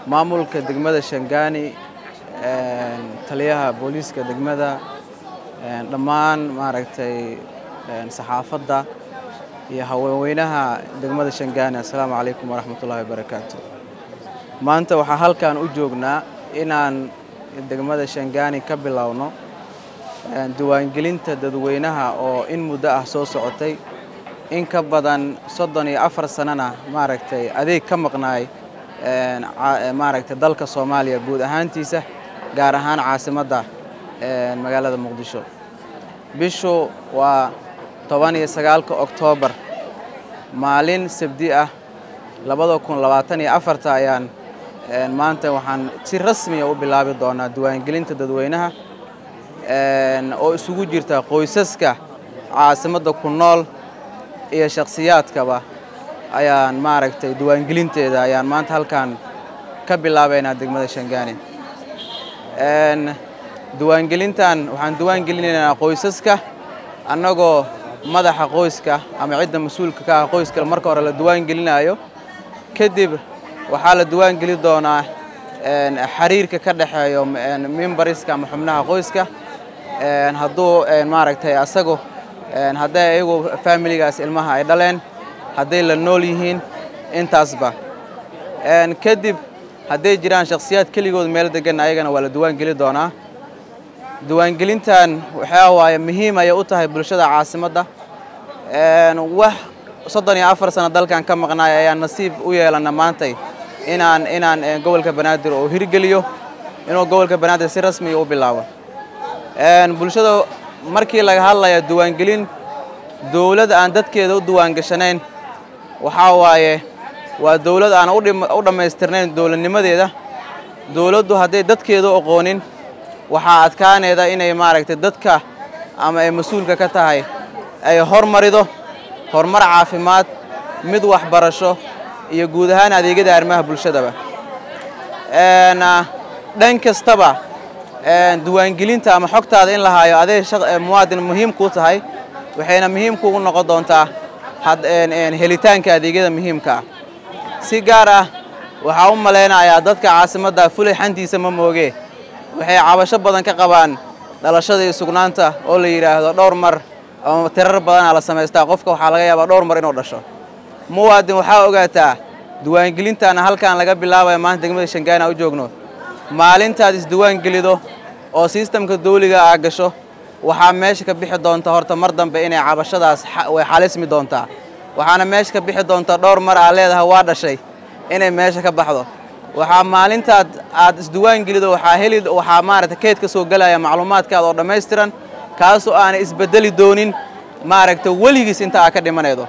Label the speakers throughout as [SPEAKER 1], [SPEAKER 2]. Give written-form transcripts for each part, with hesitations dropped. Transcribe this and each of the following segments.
[SPEAKER 1] maamulka degmada Shangani taliyaha booliiska degmada dhammaan maaragtay saxaafadda iyo haweenweynaha degmada Shangani assalaamu calaykum waraxmatullaahi wabarakaatuh maanta waxa halkaan u joognaa inaan degmada Shangani ka bilowno diiwaangelinta dadweynaha oo in muddo ah soo socotay in ka badan 34 sanana maaragtay adeeg ka maqnaay maaragtay dalka Soomaaliya guud ahaantiisa gaar ahaan caasimadda magaalada Muqdisho bishu waa 19 Oktoobar maalin sabti ah 2024 ayaan maanta waxaan si rasmi ah u bilaabi doonaa diiwaangelinta dadweynaha oo isugu jirta qoysaska caasimadda ku nool iyo shakhsiyaadkaba ayaan maaragtay diiwaangelinteeda ayaan maanta halkaan ka bilaabaynaa degmada Shangani diiwaangelintan waxaan diiwaangelinaynaa qoysaska annagoo madaxa qoyska ama cidda mas'uulka ka ah qoyska marka hore la diiwaangelinayo kadib waxaa la diiwaangeli doonaa xiriirka ka dhaxeeyo memberska ama xubnaha qoyska hadduu maaragtay asagu hadday ayagu familigaas ilmaha ay dhaleen hadday la nool yihiin intaasba kadib hadday jiraan shakhsiyaad kaligood meel degan ayagana waa la diiwaangeli doonaa diiwaangelintan waxa waaye muhiim ay u tahay bulshada caasimadda wax 34 sano dalkan ka maqnaay ayaan nasiib u yeelana maantay inaan gobolka Banaadir oo hirgeliyo inuu gobolka Banaadir si rasmi ah u bilaabo bulshada markii laga hadlayo diiwaangelin dawladda aan dadkeeda u diiwaan gashanayn waxa waaye waa dawlad aan u dhameystirnayn dawladnimadeeda dawladdu haday dadkeeda aqoonin waxa adkaaneeda inay maaragtay dadka ama ay mas'uulka ka tahay ay hormarido horumar caafimaad mid waxbarasho iyo guud ahaan adeegyada arrimaha bulshadaba dhan kastaba diiwaangelinta ama xogtaada in la haayo adeeg muwaadin muhiim ku tahay waxayna muhiim ku noqon doontaa helitaanka adeegyada muhiimka ah si gaar ah waxa u maleynayaa dadka caasimadda fulay xantiisa ma mooge waxay cabasho badan ka qabaan dhalashada iyo sugnaanta oo la yiraahdo dhowr mar ama tirar badan la sameystaa qofka waxa laga yaabaa dhowr mar inuu dhasho muwaadin waxa ogaataa diiwaangelintaana halkaan laga bilaabay maanta degmada Shangani u joogno maalintaad is diiwaangelido oo systemka dawliga ah gasho waxa meesha ka bixi doonta horta mar dambe inay cabashadaas way xalismi doontaa waxaana meesha ka bixi doonta dhowr mar aan leedahay waa dhashay inay meesha ka baxdo waxa maalintaad aad is diiwaangelido waxa maaragtay keedka soo galaya macluumaadkaada oo dhameystiran kaas oo aan isbedeli doonin maaragtay waligiis inta ka dhimanaydo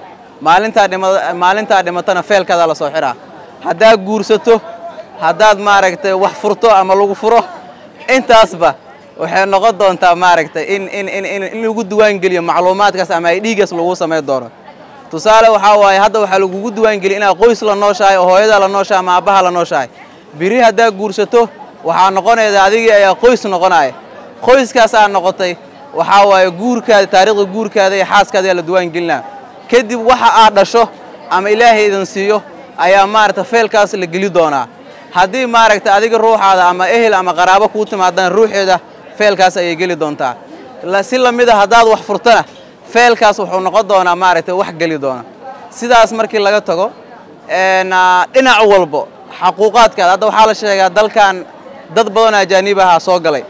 [SPEAKER 1] maalinta dhimatana feelkaada la soo xiraa hadaa guursato hadaad maaragtay wax furto ama lagu furo intaasba waxay noqon doontaa maaragtay in lagu diiwaangeliyo macluumaadkaas ama ay dhiigas lagu sameeyo doono tusaale waxa waaye hadda waxa lagu diiwaangeliyo in qoys la nooshahay oo hooyada la nooshahay ama aabaha la nooshahay biri hadaa guursato waxa noqonayda adigii ayaa qoys noqonay qoyskaas aan noqotay waxa waaye guurkaada taariikhda guurkaada iyo xaaskaada la diiwaangelinaa kadib waxa aad dhasho ama ilaahay idin siiyo ayaa maaragtay feelkaas la geli doonaa haddii maaragtay adiga ruuxaada ama ehel ama qaraabo ku timaadaan ruuxeeda feelkaas ay geli doontaa si lamid ah hadaad wax furtana feelkaas wuxuu noqon doonaa maaragtay wax geli doona sidaas markii laga tago dhinac walba xaquuqaadkaada hadda waxa la sheegaa dalkan dad badan ajaanib ah soo galay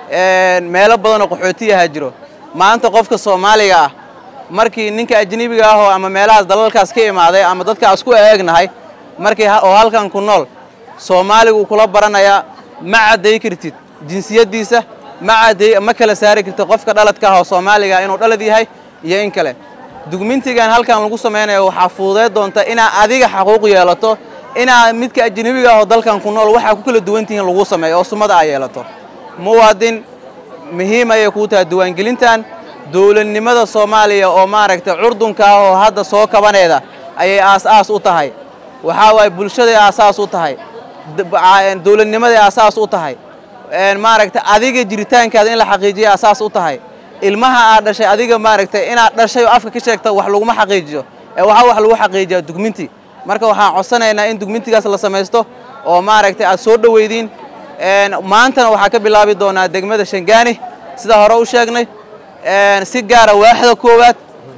[SPEAKER 1] meelo badan oo qaxootiyaha jiro maanta qofka Soomaaliga ah markii ninka ajnabiga ah ama meelahaas dalalkaas ka imaaday ama dadkaas ku eegnahay markii oo halkan ku nool Soomaaligu kula baranaya ma caday kartid jinsiyadiisa ma kala saari kartid qofka dhaladka ah oo Soomaaliga inuu dhalad yahay iyo in kale dukumentigan halkan lagu sameeyo waxa fududeed doonta ina adiga xaquuq yeelato ina midka ajnabiga ah oo dalkan ku nool waxa ku kala duwan tihiin lagu sameeyo oo sumada ay yeelato muwaadin muhiim ay ku tahay diiwaangelintan dawladnimada Soomaaliya oo maaragtay curdunka ah oo hadda soo kabaneeda ayay aas u tahay waxa way bulshada aas u tahay dawladnimada aas u tahay maaragtay adiga jiritaankaada in la xaqiijiyo aas u tahay ilmaha aad dhashay adiga maaragtay inaad dhashay oo afka ka sheegto wax lagu ma xaqiijiyo waxa wax lagu xaqiijiyo dokumenti marka waxaan codsanaynaa in dukumentigaas la samaysto oo maaragtay aad soo dhaweydin maantana waxaa ka bilaabi doonaa degmada Shangaani sida hore u sheegnay si gaar ah waaxda koowaad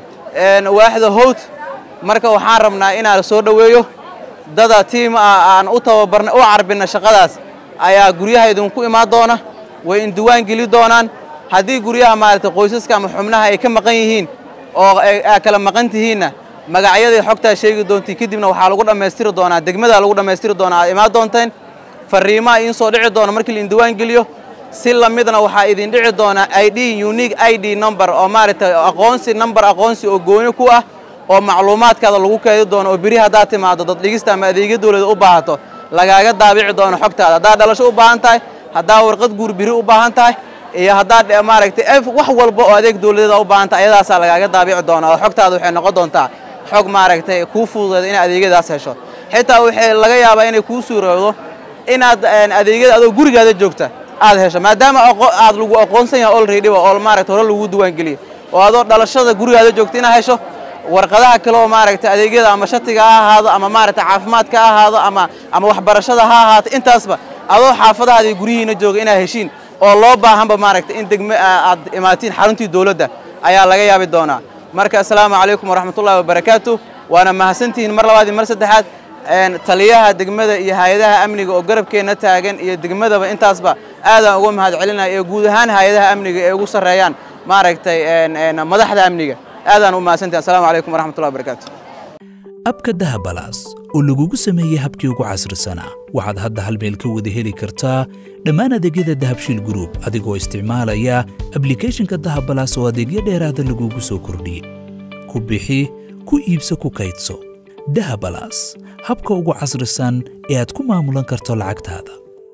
[SPEAKER 1] waaxda Howd marka waxaan rabnaa inaan soo dhaweeyo dada team aan u tababarnay oo carbina shaqadaas ayaa guryaha idin ku imaan doona way in diiwaan geli doonaan haddii guryaha maaragtay qoysaska ama xubnaha ay ka maqan yihiin oo ay kala maqan tihiinna magacyada xogta sheegi doontii kadibna waxaa lagu dhameystiri doonaa degmada lagu dhameystiri doonaa imaan doonteen fariimaha in soo dhici doona markii la diiwaan geliyo si lamidna waxaa idin dhici doona ID unique ID number oo maaragtay aqoonsi oo gooni ku ah oo macluumaadkaada lagu kaydin doono oo biri hadaa timaado dad dhigista ama adeegyo dawladda u baahato lagaaga daabici doono xogtaada hadaa dhalasho u baahan tahay hadaa warqad guur biri u baahan tahay iyo hadaa maaragtay wax walba oo adeeg dawladda u baahan tahay ayadaas lagaaga daabici doono oo xogtaada waxay noqon doontaa xog maaragtay ku fududeed in adeegyadaas hesho xitaa waxay laga yaabaa inay ku suuroodo inaad adeegyada adoo gurigaada joogta aad hesho maadaama aad lagu aqoonsan yahay already oo maaragtay hore lagu diiwaan geliyo oo adoo dhalashada gurigaada joogta inaad hesho warqadaha kale oo maaragtay adeegyada ama shatiga ha ahaado ama maaragtay caafimaadka ha ahaado ama waxbarashada ha ahaato intaasba adoo xaafadahaada gurihiina jooga inaad heshiin oo loo baahanba maaragtay in degmo aad imaatiin xaruntii dawladda ayaa laga yaabi doonaa marka assalaamu calaykum waraxmatullaahi wabarakaatuh waana mahadsantihiin mar labaad iyo mar saddexaad taliyaha degmada iyo hay'adaha amniga oo garabkeena taagan iyo degmadaba intaasba aad aan uga mahad celinayo ee guud ahaan hay'adaha amniga ee ugu sareeyaan maaragtay madaxda amniga aad aan u mahadsantahay assalaamu calaykum waraxmatullaahi wabarakaatuh
[SPEAKER 2] abka dahabalaas oo lagugu sameeyay habkii ugu casrisanaa waxaad hadda hal meel ka wada heli kartaa dhammaan adeegyada dahabshiil group adigoo isticmaalaya applicationka dahabalaas oo adeegyo dheeraada lagugu soo kordhiyey ku bixi ku iibso ku kaydso dahabalaas habka ugu casrisan ee aad ku maamulan karto lacagtaada